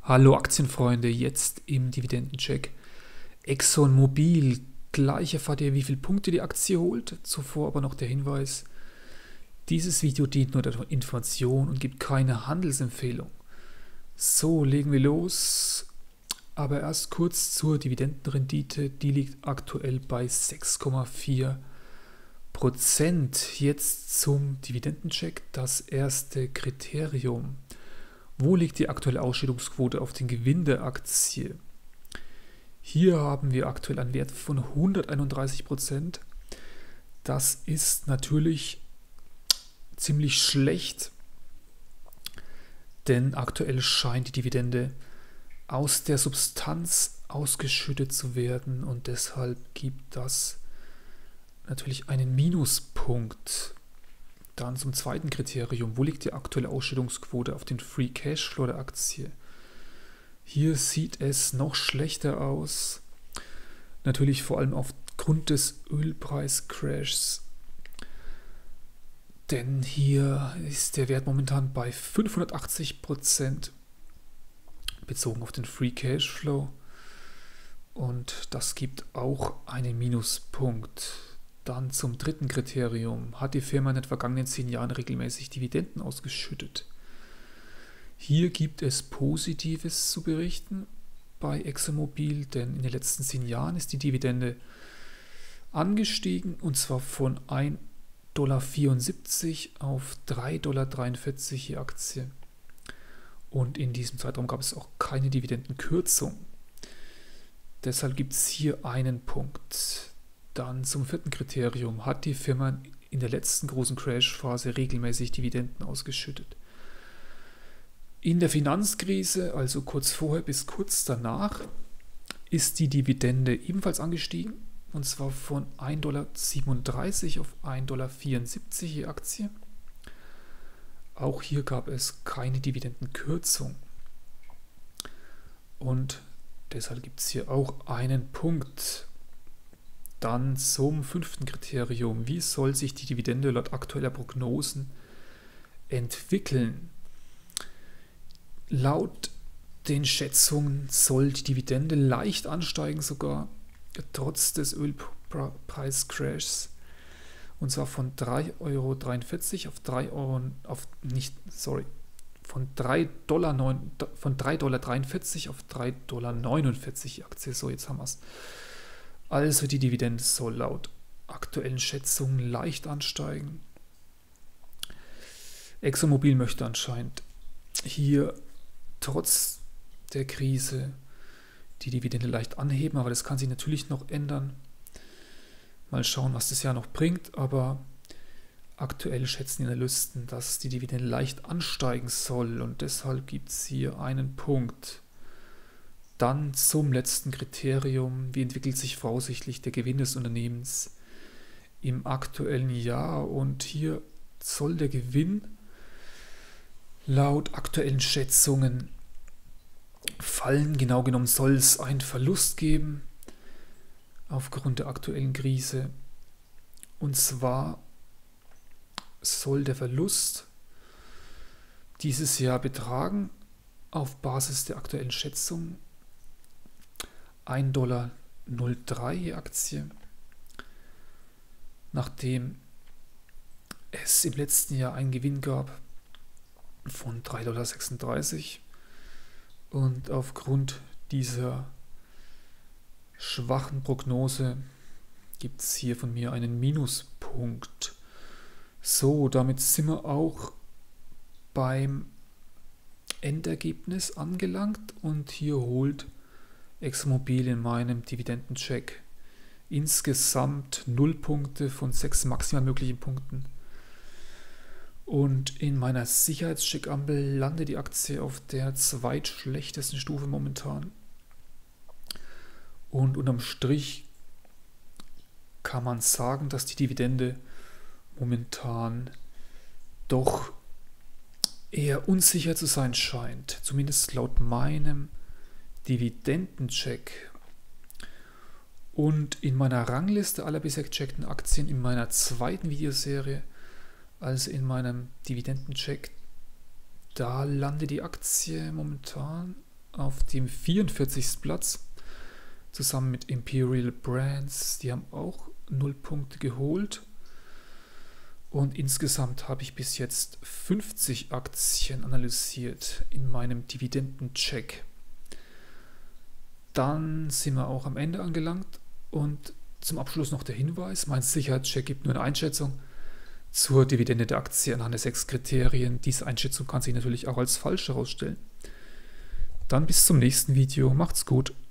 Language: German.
Hallo Aktienfreunde, jetzt im Dividendencheck. ExxonMobil, gleich erfahrt ihr, wie viele Punkte die Aktie holt. Zuvor aber noch der Hinweis, dieses Video dient nur der Information und gibt keine Handelsempfehlung. So, legen wir los. Aber erst kurz zur Dividendenrendite, die liegt aktuell bei 6,4%. Jetzt zum Dividendencheck, das erste Kriterium. Wo liegt die aktuelle Ausschüttungsquote auf den Gewinn der Aktie? Hier haben wir aktuell einen Wert von 131%. Das ist natürlich ziemlich schlecht, denn aktuell scheint die Dividende aus der Substanz ausgeschüttet zu werden und deshalb gibt das natürlich einen Minuspunkt. Dann zum zweiten Kriterium, wo liegt die aktuelle Ausschüttungsquote auf den Free Cashflow der Aktie? Hier sieht es noch schlechter aus, natürlich vor allem aufgrund des Ölpreiscrashs, denn hier ist der Wert momentan bei 580% bezogen auf den Free Cashflow und das gibt auch einen Minuspunkt. Dann zum dritten Kriterium. Hat die Firma in den vergangenen 10 Jahren regelmäßig Dividenden ausgeschüttet? Hier gibt es Positives zu berichten bei ExxonMobil, denn in den letzten 10 Jahren ist die Dividende angestiegen und zwar von 1,74 $ auf 3,43 $ je Aktie. Und in diesem Zeitraum gab es auch keine Dividendenkürzung. Deshalb gibt es hier einen Punkt. Dann zum vierten Kriterium. Hat die Firma in der letzten großen Crash-Phase regelmäßig Dividenden ausgeschüttet? In der Finanzkrise, also kurz vorher bis kurz danach, ist die Dividende ebenfalls angestiegen. Und zwar von 1,37 $ auf 1,74 $ je Aktie. Auch hier gab es keine Dividendenkürzung. Und deshalb gibt es hier auch einen Punkt. Dann zum fünften Kriterium. Wie soll sich die Dividende laut aktueller Prognosen entwickeln? Laut den Schätzungen soll die Dividende leicht ansteigen, sogar trotz des Ölpreiscrashs. Und zwar von 3,43 € auf 3,43 auf 3,49 $ die Aktie. So, jetzt haben wir es. Also die Dividende soll laut aktuellen Schätzungen leicht ansteigen. ExxonMobil möchte anscheinend hier trotz der Krise die Dividende leicht anheben, aber das kann sich natürlich noch ändern. Mal schauen, was das Jahr noch bringt, aber aktuell schätzen die Analysten, dass die Dividende leicht ansteigen soll und deshalb gibt es hier einen Punkt. Dann zum letzten Kriterium, wie entwickelt sich voraussichtlich der Gewinn des Unternehmens im aktuellen Jahr? Und hier soll der Gewinn laut aktuellen Schätzungen fallen. Genau genommen soll es einen Verlust geben aufgrund der aktuellen Krise. Und zwar soll der Verlust dieses Jahr betragen, auf Basis der aktuellen Schätzungen, 1,03 $ je Aktie, nachdem es im letzten Jahr einen Gewinn gab von 3,36 $ und aufgrund dieser schwachen Prognose gibt es hier von mir einen Minuspunkt. So, damit sind wir auch beim Endergebnis angelangt und hier holt ExxonMobil in meinem Dividendencheck insgesamt 0 Punkte von 6 maximal möglichen Punkten. Und in meiner Sicherheitscheckampel landet die Aktie auf der zweitschlechtesten Stufe momentan. Und unterm Strich kann man sagen, dass die Dividende momentan doch eher unsicher zu sein scheint, zumindest laut meinem Dividendencheck. Und in meiner Rangliste aller bisher gecheckten Aktien in meiner zweiten Videoserie, also in meinem Dividendencheck, da landet die Aktie momentan auf dem 44. Platz, zusammen mit Imperial Brands. Die haben auch 0 Punkte geholt. Und insgesamt habe ich bis jetzt 50 Aktien analysiert in meinem Dividendencheck. Dann sind wir auch am Ende angelangt und zum Abschluss noch der Hinweis: mein Sicherheitscheck gibt nur eine Einschätzung zur Dividende der Aktie anhand der 6 Kriterien. Diese Einschätzung kann sich natürlich auch als falsch herausstellen. Dann bis zum nächsten Video. Macht's gut.